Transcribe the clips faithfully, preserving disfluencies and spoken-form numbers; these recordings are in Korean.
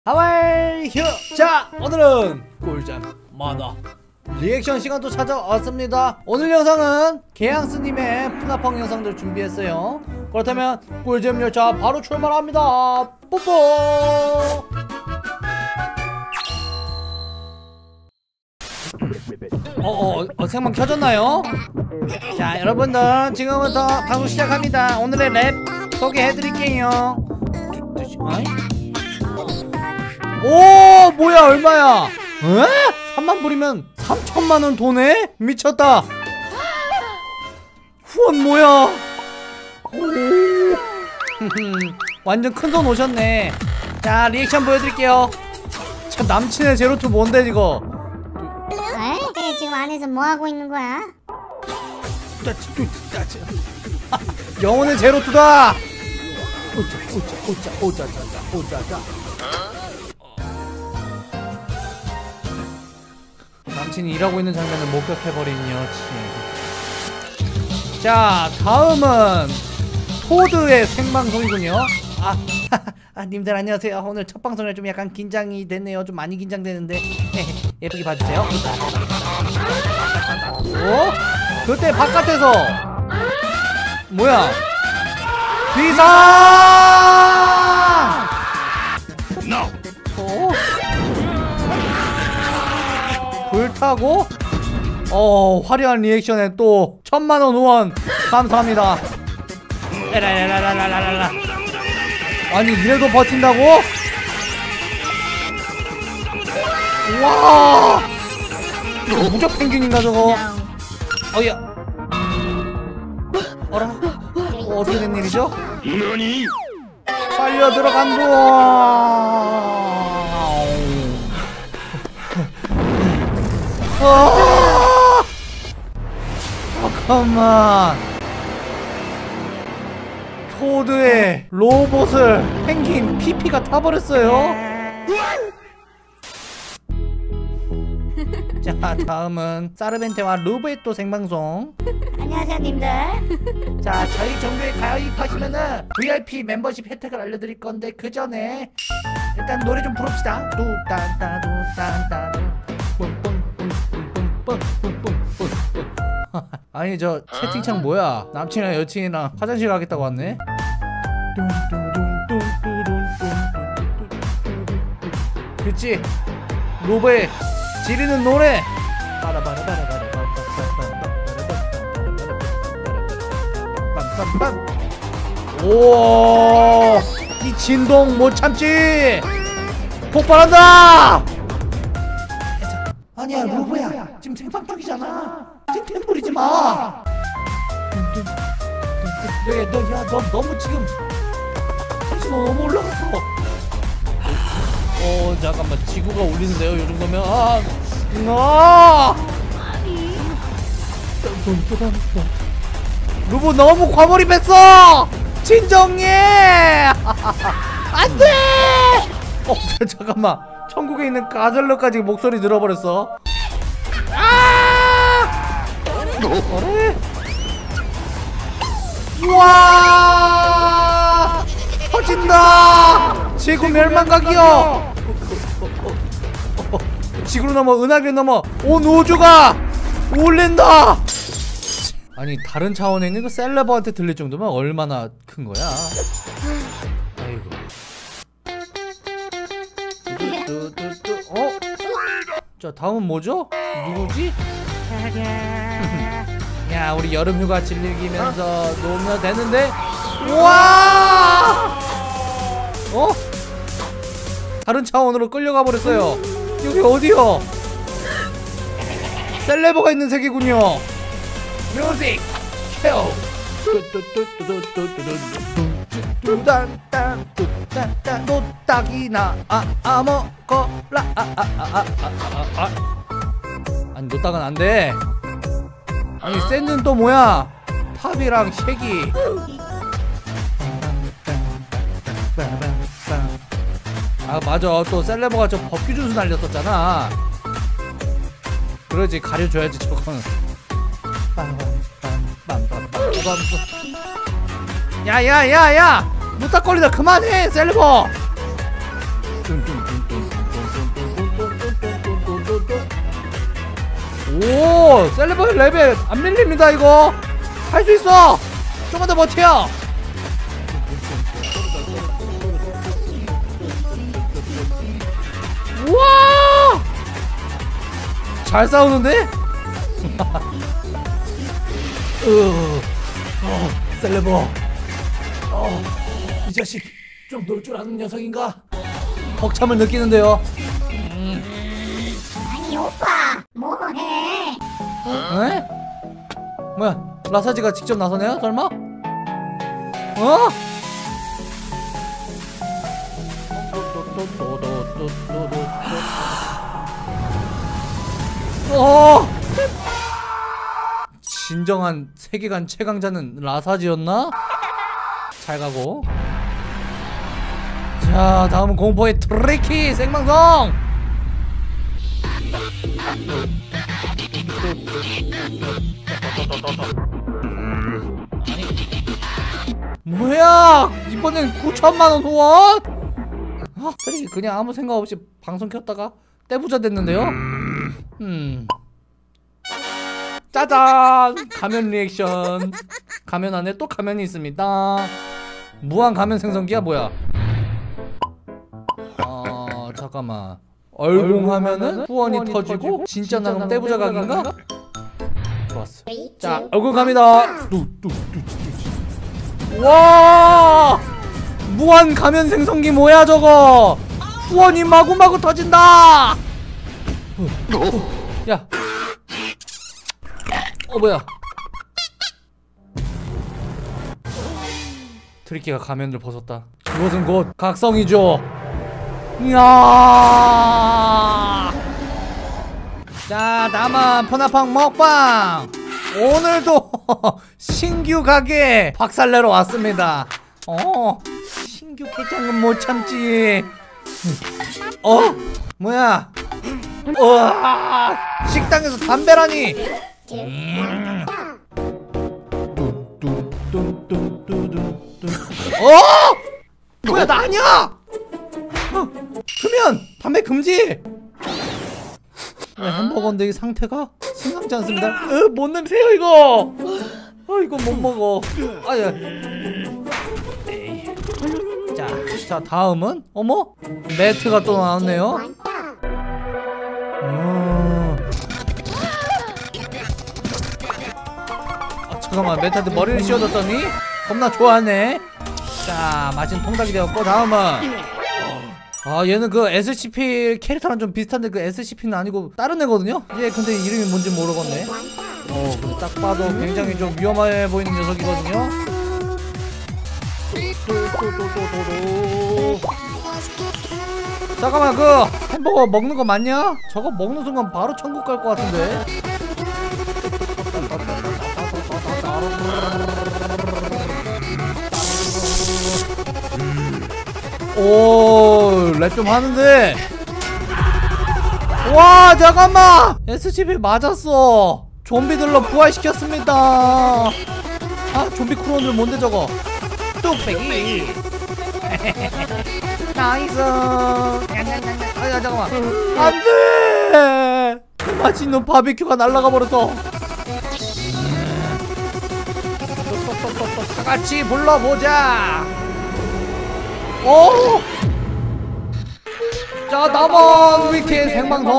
하와이 휴! 자, 오늘은 꿀잼 만화 리액션 시간도 찾아왔습니다. 오늘 영상은 개양스님의 푸나펑 영상들 준비했어요. 그렇다면 꿀잼 열차 바로 출발합니다. 뽀뽀! 어어 어, 생방 켜졌나요? 자, 여러분들 지금부터 방송 시작합니다. 오늘의 랩 소개해드릴게요. 어이? 오, 뭐야, 얼마야? 에? 삼만 불이면 삼천만원 돈에? 미쳤다. 후원 뭐야? 완전 큰돈 오셨네. 자, 리액션 보여드릴게요. 참, 남친의 제로투 뭔데 이거? 에? 지금 안에서 뭐하고 있는 거야? 영혼의 제로투다. 오자 오자 오자 오자자자 오자자. 남친이 일하고 있는 장면을 목격해버린 여친. 자, 다음은 포드의 생방송이군요. 아, 아, 님들 안녕하세요. 오늘 첫 방송에 좀 약간 긴장이 됐네요. 좀 많이 긴장되는데 예쁘게 봐주세요. 어? 그때 바깥에서 뭐야? 비상! 어? 불타고? 어, 화려한 리액션에 또 천만원 후원 감사합니다. 에라라라라라라라. 아니, 이래도 버틴다고? 와! 이거 무적 펭귄인가 저거? 어이야. 어라? 어, 어떻게 된 일이죠? 빨려 들어간다. 아! 잠깐만. 포드의 로봇을 펭귄 피피가 타버렸어요. 자, 다음은 사르벤테와 루베토 생방송. 안녕하세요, 님들. 자, 저희 정부에 가입하시면은 브이아이피 멤버십 혜택을 알려드릴 건데 그 전에 일단 노래 좀 부릅시다. 뚜딴따 뚜딴따 뿜뿜뿜뿜뿜뿜뿜뿜. 아니, 저 채팅창 뭐야? 남친이랑 여친이랑 화장실 가겠다고 왔네. 그치? 로베 지르는 노래. 오, 이 진동 못 참지. 폭발한다. 아니야, 로보야, 지금 생방 중이잖아. 지금 템포리지 마. 야, 너, 야, 너 너무 지금 텐션 너무 올라갔어. 어, 잠깐만, 지구가 울리는데요, 요 정도면. 아, 아! 로보 너무 과몰입했어. 진정해. 안돼. 어, 잠깐만, 천국에 있는 가젤러까지 목소리 들어버렸어. 아! 그래? 우와! 터진다! 지구 멸망각이요! 지구로 넘어, 은하계로 넘어, 온 우주가 울린다! 아니, 다른 차원에 있는 그 셀레버한테 들릴 정도면 얼마나 큰 거야? 아이고. 어? 자, 다음은 뭐죠? 누구지? 야, 우리 여름휴가 즐기면서 놀면 되는데. 우와! 어? 다른 차원으로 끌려가 버렸어요. 여기 어디요? 셀레버가 있는 세계군요. 뮤직 켜. 뚜딴딴 뚜딴딴 노딱이나 아아 먹어라. 아아아아아아. 아니, 노딱은 안 돼. 아니, 샌드는 또 뭐야? 탑이랑 쉐기. 아, 맞아, 또 셀레버가 저 법규 준수 날렸었잖아. 그러지, 가려줘야지 저거는. 야야야야, 노딱거리다 그만해, 셀레버. 뚱뚱뚱 오, 셀레버 레벨 안 밀립니다. 이거 할 수 있어. 조금만 더 버텨. 우와, 잘 싸우는데? 으, 어, 셀레버, 어, 이 자식 좀 놀 줄 아는 녀석인가? 벅참을 느끼는데요. 아니 오빠 뭐해? 에? 뭐야, 라사지가 직접 나서네요? 설마? 어? 어! 진정한 세계관 최강자는 라사지였나? 잘 가고. 자, 다음은 공포의 트리키 생방송! 아니, 뭐야! 이번엔 구천만 원 후원? 아, 트리키 그냥 아무 생각 없이 방송 켰다가 떼부자 됐는데요? 음. 짜잔! 가면 리액션. 가면 안에 또 가면이 있습니다. 무한 가면 생성기야 뭐야? 어, 잠깐만. 얼공하면은 후원이, 후원이 터지고, 터지고 진짜 나가면 떼부자 각인가? 좋았어. 자, 얼공 갑니다. 와! 무한 가면 생성기 뭐야 저거? 후원이 마구마구 터진다. 야. 어 뭐야? 트리키가 가면을 벗었다. 그것은 곧 각성이죠. 이야. 자, 다음은 푸나팡 먹방. 오늘도 신규 가게 박살내러 왔습니다. 어, 신규 개장은 못 참지. 어? 뭐야? 우와, 식당에서 담배라니. 음. 어? 뭐야, 나 아니야? 어, 그러면 담배 금지. 햄버거인데 이 상태가 심상치 않습니다. 으, 뭔 냄새야 이거? 아, 이거 못 먹어. 아야. 에이. 자, 자 다음은 어머, 매트가 또 나왔네요. 음. 아, 잠깐만, 매트한테 머리를 씌워줬더니 겁나 좋아하네. 자, 마침 통닭이 되었고, 다음은 아, 얘는 그 에스씨피 캐릭터랑 좀 비슷한데 그 에스씨피는 아니고 다른 애거든요? 얘 근데 이름이 뭔지 모르겠네. 어, 근데 딱 봐도 굉장히 좀 위험해 보이는 녀석이거든요? 잠깐만, 그 햄버거 먹는 거 맞냐? 저거 먹는 순간 바로 천국 갈 것 같은데? 오, 랩 좀 하는데. 와, 잠깐만, 에스씨피 맞았어. 좀비들로 부활시켰습니다. 아, 좀비 크론들 뭔데 저거? 뚝배기. 나이스. 아야, 잠깐만. 안돼. 그 맛있는 바비큐가 날아가 버렸어. 다 같이 불러보자. 오! 자, 남은 위키의 생방송.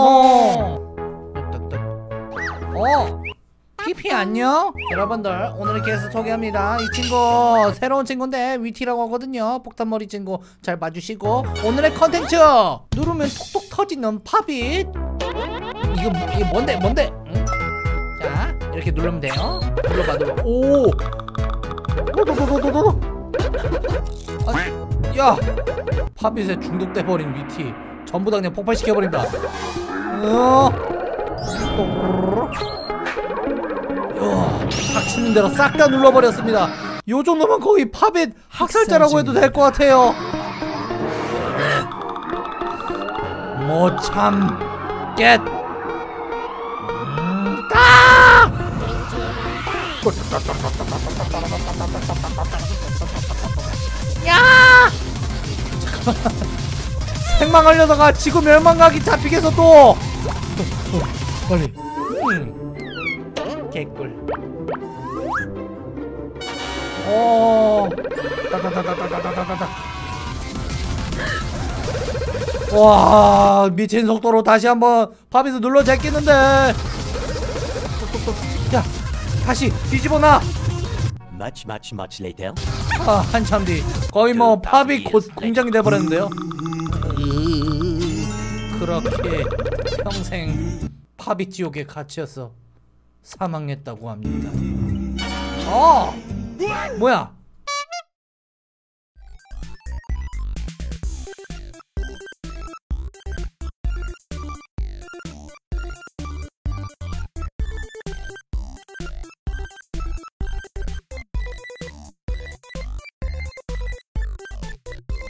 어, 피피 안녕? 여러분들, 오늘의 게스트 소개합니다. 이 친구 새로운 친구인데 위티라고 하거든요. 폭탄머리 친구 잘 봐주시고, 오늘의 컨텐츠 누르면 톡톡 터지는 팝잇. 이거 이게 뭔데 뭔데? 응? 자, 이렇게 누르면 돼요. 눌러봐, 눌러. 오! 아, 야! 팝잇에 중독돼버린 위티 전부 다 그냥 폭발시켜버린다. 어? 야, 닥치는 대로 싹 다 눌러버렸습니다. 요 정도면 거의 팝잇 학살자라고 해도 될 것 같아요. 못 참겠. 음, 따! 야! 행망하려다가 지구 멸망각이 잡히겠어 또. 어, 어, 빨리. 음. 개꿀. 어. 따다다다다다다다다. 와, 미친 속도로 다시 한번 팝잇을 눌러 제끼는데. 야, 다시 뒤집어놔. Much, much, much later. 아, 한참 뒤 거의 뭐 팝이 곧 공장이 돼버렸는데요. 그렇게 평생 팝이 지옥에 갇혀서 사망했다고 합니다. 어, 뭐야?